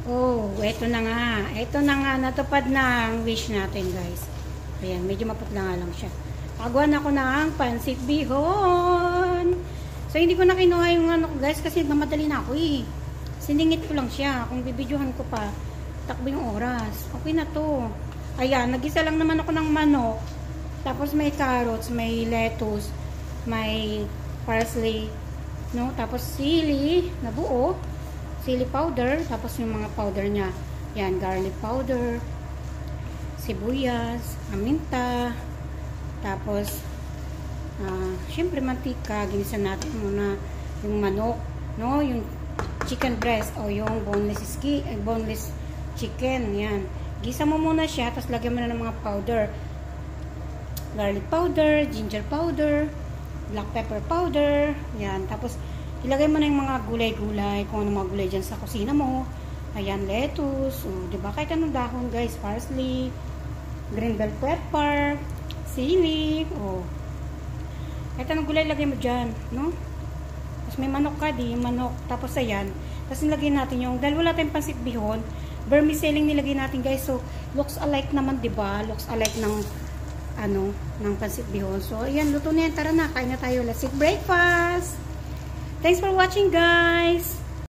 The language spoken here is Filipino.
Oh, eto na nga. Eto na nga, natupad na ang wish natin, guys. Ayan, medyo maputla nga lang siya. Pagawa na ako ng pansit bihon. So, hindi ko na kinuha yung ano, guys, kasi namadali na ako eh. Siningit ko lang siya. Kung bibidyohan ko pa, takbo yung oras. Okay na to. Ayan, nagisa lang naman ako ng manok. Tapos may carrots, may lettuce, may parsley, no? Tapos sili na buo. Chili powder, tapos yung mga powder niya. Yan, garlic powder, sibuyas, aminta, tapos, syempre mantika. Ginisa natin muna yung manok, no? Yung chicken breast o yung boneless chicken. Yan. Gisa mo muna siya, tapos lagyan mo na ng mga powder. Garlic powder, ginger powder, black pepper powder. Yan. Tapos, ilagay mo na yung mga gulay-gulay, kung ano mga gulay dyan sa kusina mo. Ayan, lettuce, diba? Kahit anong dahon, guys. Parsley, green bell pepper, sili, kahit anong gulay, lagay mo dyan, no? Tapos may manok ka, manok. Tapos ayan. Tapos nilagay natin yung, dahil wala tayong pansit bihon, vermicelli nilagay natin, guys. So, looks alike naman, diba? Looks alike ng, ng pansit bihon. So, ayan, luto na yan. Tara na, kain na tayo. Let's eat breakfast! Thanks for watching, guys!